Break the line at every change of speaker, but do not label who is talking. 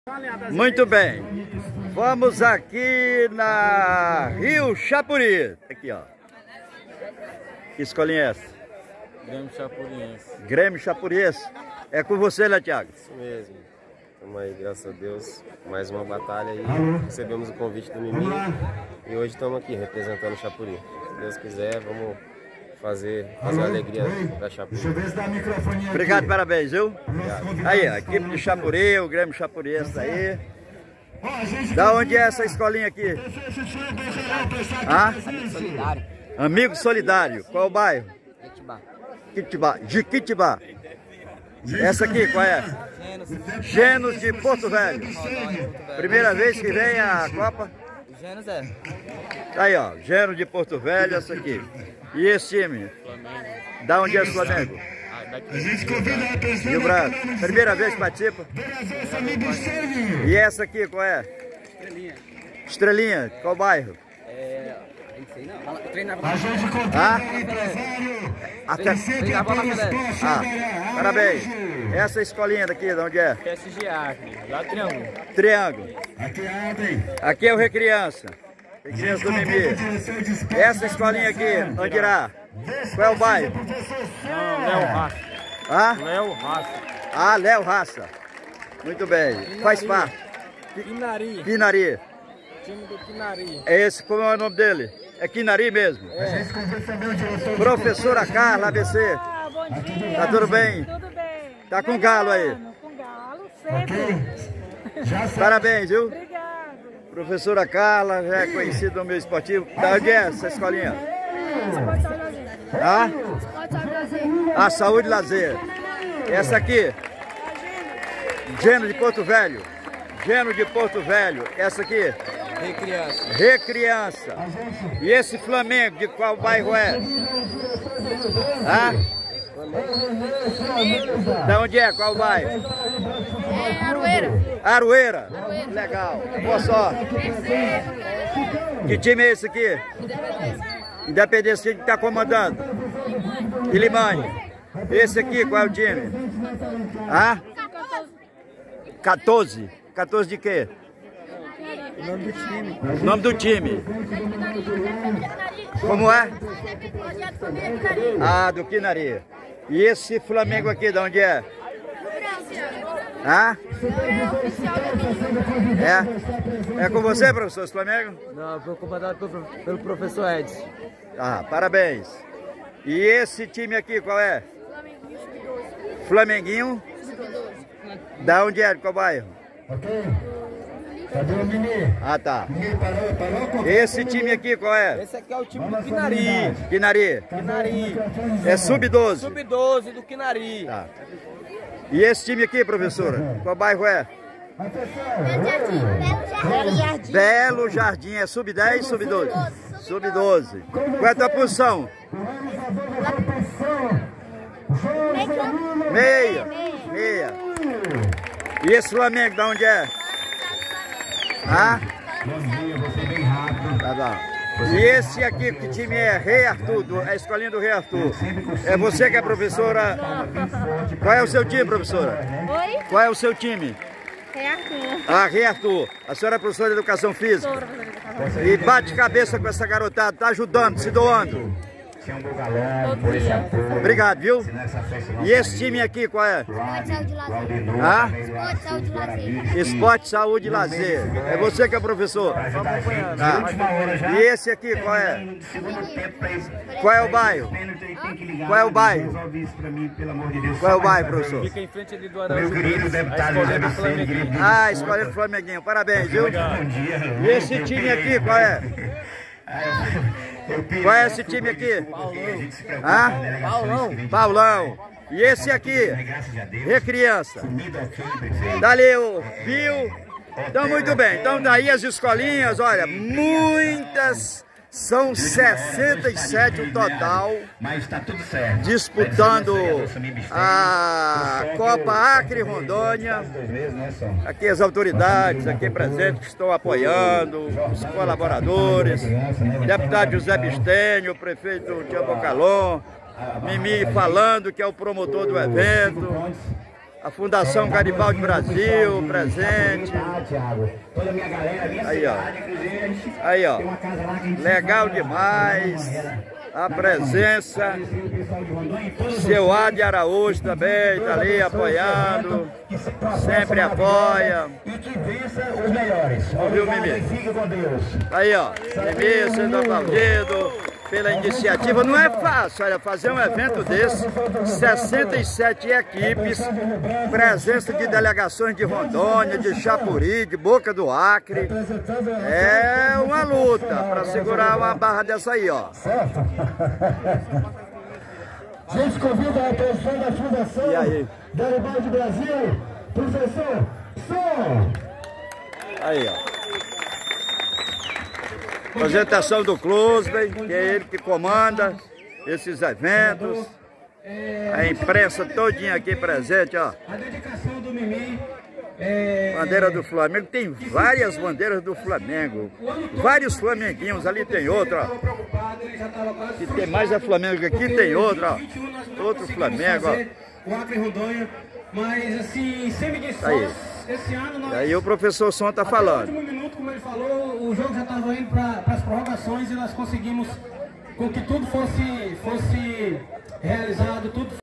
Muito bem, vamos aqui na Rio Chapuri. Aqui, ó. Que escolinha é essa?
Grêmio Chapuriense.
Grêmio Chapuriense. É com você, né, Thiago?
Isso mesmo. Estamos aí, graças a Deus, mais uma batalha aí. Recebemos o convite do Mimi e hoje estamos aqui representando o Chapuri. Se Deus quiser, vamos fazer a alegria da Chapuri.
Obrigado, parabéns, viu? Obrigado. Aí, a equipe de Chapuri, o Grêmio Chapuriense aí. Da onde é essa escolinha aqui?
Amigo Solidário.
Amigo Solidário. Qual é o bairro?
Quitibá.
De Quitibá. Essa aqui, qual é? Genos de Porto Velho. Primeira vez que vem a Copa?
Genos é.
Aí, ó, Genos de Porto Velho, essa aqui. E esse time? Da onde é o Flamengo? Rio Branco. Primeira vez que participa? E essa aqui, qual é?
Estrelinha.
Estrelinha, qual bairro? Parabéns. Essa escolinha daqui, de onde é?
PSG Acre, lá Triângulo.
Triângulo. Aqui é o Recriança. Recriança do Mimi. Essa escolinha aqui, onde irá? Qual é o bairro?
Léo Raça.
Léo
Raça.
Léo Raça. Muito bem. Faz parte.
Quinari.
Quinari.
Time do Quinari.
Esse, como é o nome dele? É Quinari mesmo?
É.
Professora Carla, ABC.
Bom dia.
Tá tudo bem?
Tudo bem.
Tá com galo aí?
Com galo, sempre.
Parabéns, viu?
Obrigado.
Professora Carla, já é conhecida no meio esportivo. Da onde é essa escolinha? Saúde e Lazer. Essa aqui? Geno de Porto Velho. Geno de Porto Velho. Essa aqui?
Recriança.
Recriança. E esse Flamengo, de qual bairro é? Da onde é? Qual bairro?
É Aroeira.
Aroeira. Legal. Boa sorte. Que time é esse aqui? Independência, que está comandando? Ilimani. Esse aqui, qual é o time? 14. 14 de quê? O nome do time. Como é? Do Quinari. E esse Flamengo aqui, de onde é? É com você, professor, esse Flamengo?
Não, foi comandado pelo professor Edson.
Parabéns. E esse time aqui, qual é? Flamenguinho. Da onde é? De qual bairro?
Cadê o Mimi?
Tá. Esse time aqui, qual é?
Esse aqui é o time do Quinari.
Quinari.
Quinari.
É sub-12.
Sub-12 do Quinari.
Tá. E esse time aqui, professora? Qual bairro é? Belo Jardim. É sub-10, sub-12? Sub-12. Qual é a tua posição? Meia. E esse Flamengo, de onde é? Tá bom. E esse aqui, que time é? Rei Arthur, a escolinha do Rei Arthur. É você que é professora? Qual é o seu time, professora?
Oi?
Qual é o seu time?
Rei Arthur.
Rei Arthur. A senhora é professora de Educação Física? E bate cabeça com essa garotada, tá ajudando, se doando. Obrigado, viu? E esse time aqui, qual é? Esporte, Saúde e Lazer. É você que é professor? E esse aqui, qual é? Qual é o bairro? Qual é o bairro? Qual é o bairro, professor?
Fica em frente ali do Araújo. A escolinha do Flamenguinho.
A escolinha do Flamenguinho. Parabéns, viu? E esse time aqui, qual é? Qual é esse time aqui? Paulão. E esse aqui? Recriança. Dali o Pio. Então, muito bem. Então, daí as escolinhas, olha, muitas. São 67 o total, disputando a Copa Acre Rondônia. Aqui as autoridades aqui presentes que estão apoiando, os colaboradores, deputado José Bistênio, o prefeito Tiago Calon, Mimi falando que é o promotor do evento. A Fundação Garibaldi Brasil, presente. Aí, ó. Aí, ó. Legal demais. A presença. Seu Adi Araújo também está ali apoiando. Sempre apoia. Ouviu, Mimi? Aí, ó. Mimi sendo aplaudido pela iniciativa. Não é fácil, olha, fazer um evento desse, 67 equipes, presença de delegações de Rondônia, de Chapuri, de Boca do Acre. É uma luta para segurar uma barra dessa aí, ó.
Gente, convida a atenção da Fundação Garibaldi Brasil, professor Som.
Aí, ó. Apresentação do Clusben, que é ele que comanda esses eventos. A imprensa todinha aqui presente, ó.
A dedicação do Mimi.
Bandeira do Flamengo, tem várias bandeiras do Flamengo. Vários flamenguinhos, ali tem outra, ó. Que tem mais a Flamengo aqui, tem outra, ó. Outro Flamengo, ó.
O Acre Rondônia, mas assim, sem medir esforços, esse ano nós...
E aí o professor Som tá falando.
No último minuto, como ele falou, o jogo já estava indo para as prorrogações e nós conseguimos com que tudo fosse realizado, tudo